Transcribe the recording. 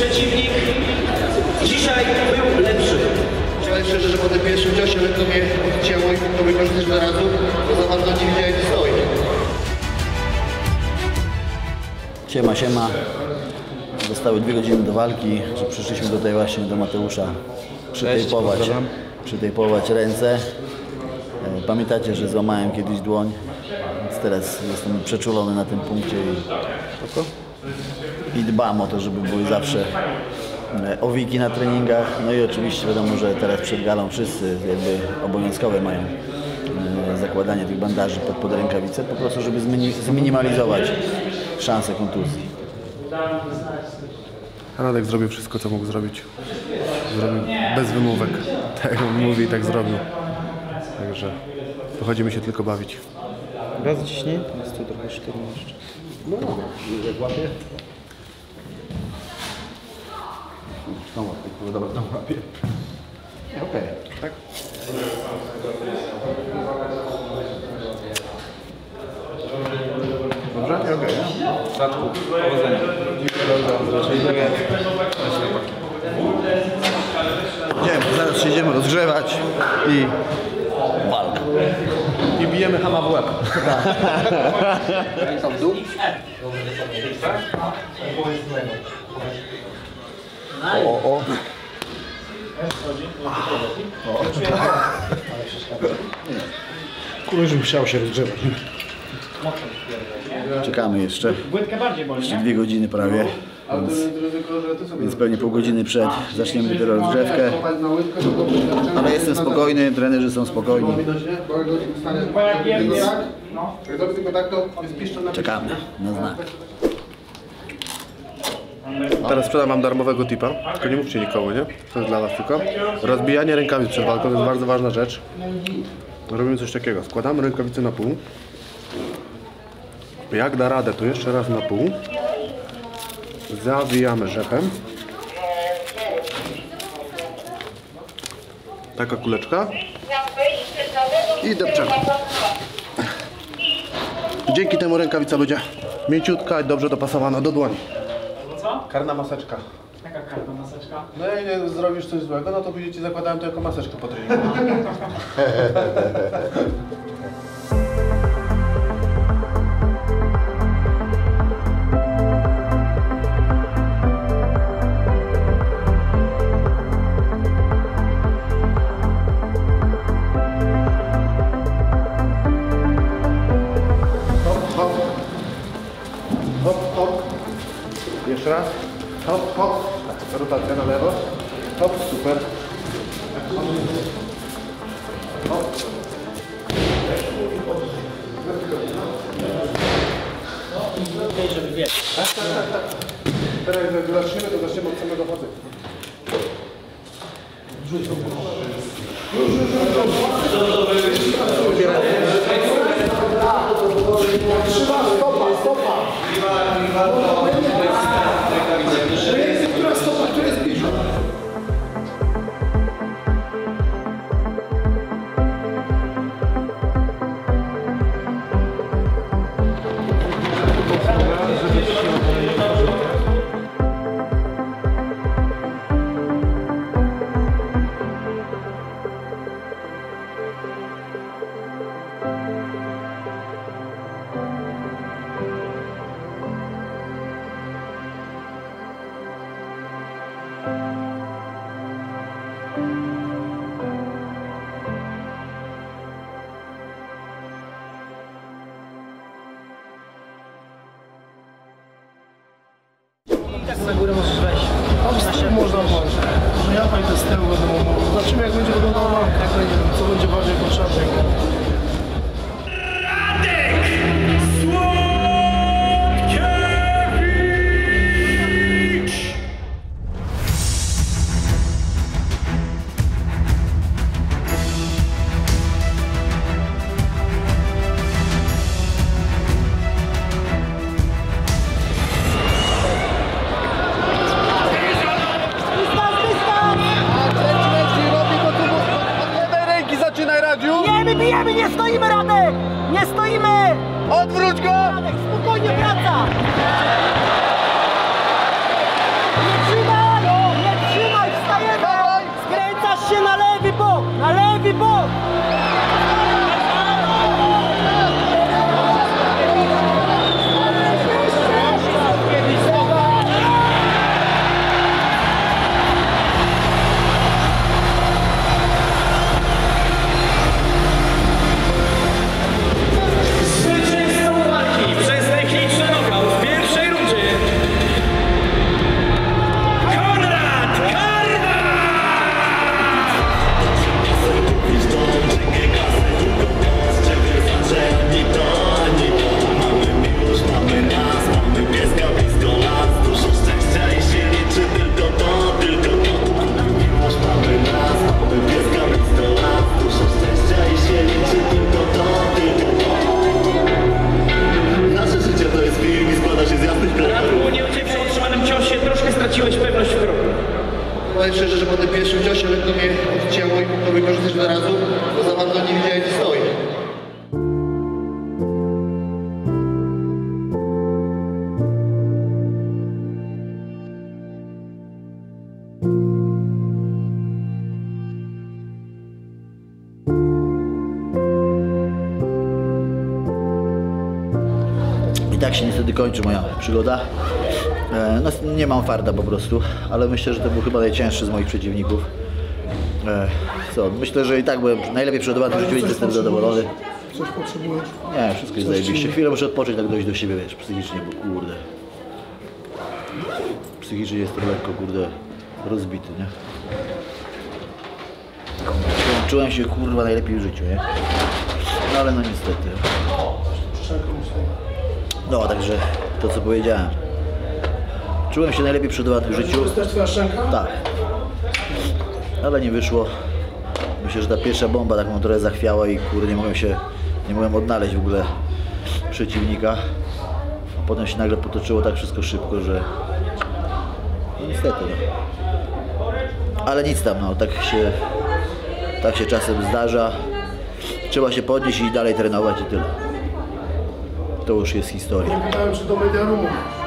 przeciwnik dzisiaj był lepszy. Powiem szczerze, że po tym pierwszym ciosie lekko mnie odcięło i to wykorzystać od razu, bo za bardzo nie widziałem, gdzie stoi. Siema, siema. Zostały 2 godziny do walki, że przyszliśmy tutaj właśnie do Mateusza przytejpować ręce. Pamiętacie, że złamałem kiedyś dłoń, więc teraz jestem przeczulony na tym punkcie i dbam o to, żeby były zawsze owiki na treningach. No i oczywiście wiadomo, że teraz przed galą wszyscy jakby obowiązkowe mają zakładanie tych bandaży pod rękawice, po prostu żeby zminimalizować szanse kontuzji. Radek zrobił wszystko, co mógł zrobić. Zrobił bez wymówek. Tak jak on mówi, tak zrobił. Także pochodzimy się tylko bawić. Raz ciśnie? Jest tu trochę sztywno jeszcze. No, jak łapie. Tą łapie, dobra, tą łapie. Okej, tak? Dobrze? Okej. Rzadku, powodzenia. Idziemy, zaraz się idziemy rozgrzewać i walka. I bijemy Hama w łeb. Ręka w dół. O. Kurwa, żebym chciał się rozgrzewać. Czekamy jeszcze 2 godziny prawie, więc pewnie pół godziny przed zaczniemy dopiero rozgrzewkę. Ale jestem spokojny, trenerzy są spokojni. Czekamy na znak. Teraz sprzedam wam darmowego tipa, tylko nie mówcie nikomu, nie? To jest dla was tylko. Rozbijanie rękawic przed walką to jest bardzo ważna rzecz. Robimy coś takiego, składamy rękawice na pół. Jak da radę, to jeszcze raz na pół. Zawijamy rzepem. Taka kuleczka. I depczemy. Dzięki temu rękawica będzie mięciutka i dobrze dopasowana do dłoni. Co? Karna maseczka. Jaka karna maseczka? No i nie zrobisz coś złego, no to później ci zakładałem to jako maseczkę po treningu. Hop, hop. Jeszcze raz. Hop, hop. Tak, rotacja na lewo. Hop, super. Hop. Żeby wiesz. Tak. Teraz jak zaczniemy, to zaczniemy od samego chodu. Na górę możesz wejść. Można włożyć. Że ja fajnie z tyłu będę mógł. Zobaczymy jak będzie wyglądała walka, co będzie bardziej potrzebne. Bijemy, nie stoimy, Radek! Nie stoimy! Odwróć go! Radek, spokojnie, wraca! Nie trzymaj! I tak się niestety kończy moja przygoda. No, nie mam farta po prostu, ale myślę, że to był chyba najcięższy z moich przeciwników. Co, myślę, że i tak byłem najlepiej przygotowany w życiu i jestem zadowolony. Coś potrzebujesz? Nie, wszystko jest zajebiście. Chwilę muszę odpocząć, tak dojść do siebie, wiesz, psychicznie, bo kurde. Psychicznie jestem lekko, kurde, rozbity, nie? Czułem się, kurwa, najlepiej w życiu, nie? No ale no niestety. No, także to co powiedziałem. Czułem się najlepiej przygotowany w życiu. To jest też twoja szczęka? Tak. Ale nie wyszło. Myślę, że ta pierwsza bomba tak mnie trochę zachwiała i kurde nie mogłem odnaleźć w ogóle przeciwnika. A potem się nagle potoczyło tak wszystko szybko, że no niestety no. Ale nic tam, no tak się czasem zdarza. Trzeba się podnieść i dalej trenować i tyle. To już jest historia. Nie pytałem, czy do Media Roomu.